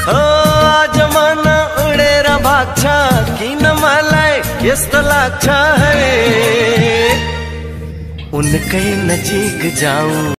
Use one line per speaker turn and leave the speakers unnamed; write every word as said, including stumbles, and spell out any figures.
जमाना उडेर भाग्छ किन मलाई यस्तो लाग्छ है उनकै नजिक जाऊं।